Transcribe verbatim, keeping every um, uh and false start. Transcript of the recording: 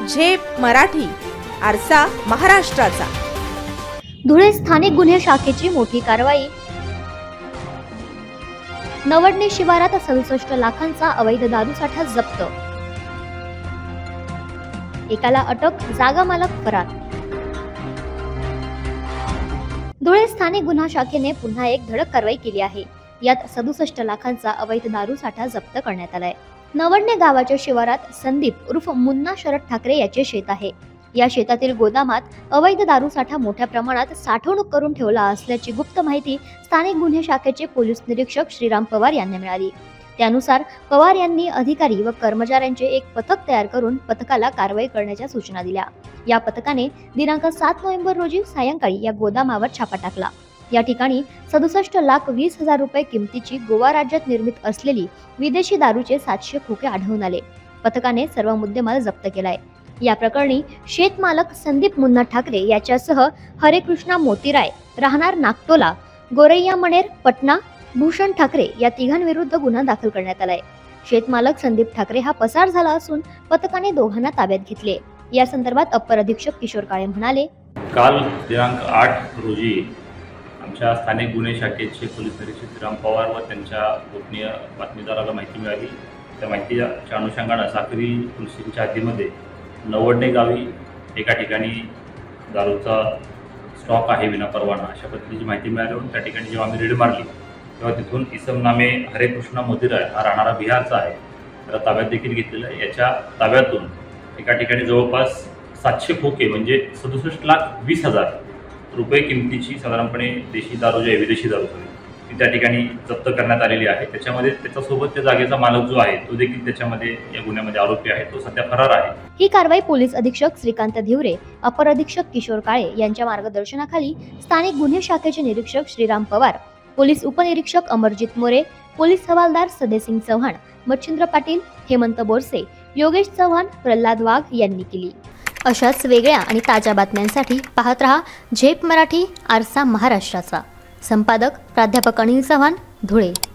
झेप मराठी, आरसा महाराष्ट्राचा। धुळे स्थानिक गुन्हे शाखेची मोठी कारवाई। नवडणे शिवारात सदुसष्ट लाखांचा अवैध दारूसाठा जप्त, एकाला अटक, जागा मालक फरार। धुळे स्थानिक गुन्हा शाखेने पुन्हा एक धडक कारवाई केली आहे। यात सदुसष्ट लाखांचा अवैध दारूसाठा जप्त करण्यात आलाय। नवडणे गावाच्या शिवारात संदीप उर्फ मुन्ना शरद ठाकरे याचे शेत आहे। या शेतातील गोदामात अवैध दारूसाठा मोठ्या प्रमाणात साठवणूक करून ठेवला असल्याची गुप्त माहिती स्थानिक गुन्हे शाखेचे पोलीस निरीक्षक श्रीराम पवार यांना मिळाली। त्यानुसार पवार यांनी अधिकारी व कर्मचाऱ्यांचे एक पथक तयार करून पथकाला कारवाई करण्याच्या सूचना दिल्या। या पथकाने दिनांक सात नोव्हेंबर रोजी सायंकाळी या गोदामावर छापा टाकला। या ठिकाणी सदुसष्ट लाख वीस हजार रुपये किमतीची गोवा राज्यात निर्मित असलेली विदेशी दारूचे सातशे खोके आढळून आले। पथकाने सर्व मुद्देमाल जप्त केलाय। या प्रकरणी शेतमालक संदीप मुन्ना ठाकरे याच्यासह हरेकृष्णा मोतीराय राहणार नागटोला, गोरैया मणेर पटना, भूषण ठाकरे या तिघांविरुद्ध गुन्हा दाखल करण्यात आलाय। शेतमालक संदीप ठाकरे हा पसार झाला असून पथकाने दोघांना ताब्यात घेतले। या संदर्भात अप्पर अधीक्षक किशोर काळे म्हणाले, काल दिनांक आठ रोजी आमच्या स्थानिक गुन्हे शाखेचे पोलीस निरीक्षक श्रीराम पवार व त्यांच्या गोपनीय बातमीदाराला माहिती मिळाली। त्या माहितीच्या अनुषंगाने साक्री पोलीस स्टेशनच्या हद्दीमध्ये नवडणे गावी एका ठिकाणी दारूचा स्टॉक आहे विनापरवाना अशा पद्धतीची माहिती मिळाली। त्या ठिकाणी जेव्हा आम्ही रेड मारली तेव्हा तिथून इसम नामे हरेकृष्णा मोतीराय हा राहणारा बिहारचा आहे, त्याला ताब्यात देखील घेतलेला आहे। याच्या ताब्यातून एका ठिकाणी जवळपास सातशे खोके म्हणजे सदुसष्ट लाख वीस हजार रुपये किमतीची साधारणपणे देशी दारू जी आहे विदेशी दारू ती त्या ठिकाणी जप्त करण्यात आलेली आहे। त्याच्यामध्ये त्याच्यासोबत त्या जागेचा मालक जो आहे तो देखील त्याच्यामध्ये या गुन्ह्यामध्ये आरोपी आहे, तो सध्या फरार आहे। ही कारवाई पोलीस अधीक्षक श्रीकांत धिवरे, अपर अधीक्षक किशोर काळे यांच्या मार्गदर्शनाखाली स्थानिक गुन्हे शाखेचे निरीक्षक श्रीराम पवार, पोलीस उपनिरीक्षक अमरजित मोरे, पोलीस हवालदार सदेसिंग चव्हाण, मच्छिंद्र पाटील, हेमंत बोरसे, योगेश चव्हाण, प्रल्हाद वाघ यांनी केली। अशाच वेगळ्या आणि ताज्या बातम्यांसाठी पाहत रहा झेप मराठी, आरसा महाराष्ट्राचा। संपादक प्राध्यापक अनिल चव्हाण, धुळे।